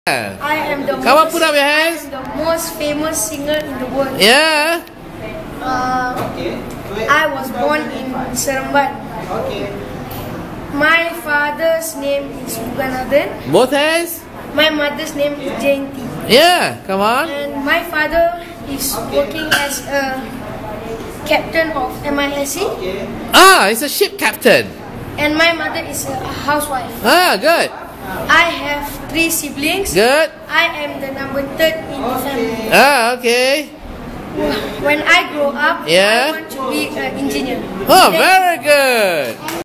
I am the Come on, put up your hands. the most famous singer in the world. Yeah. I was born in Seremban. My father's name is Muganathan. Both hands. My mother's name is Jayanti. Yeah. Come on. And my father is working as a captain of MISC. Ah, he's a ship captain. And my mother is a housewife. Ah, good. I have 3 siblings. Good. I am the number 3rd in the family. Ah, okay. When I grow up, Yeah. I want to be an engineer. Oh, very good.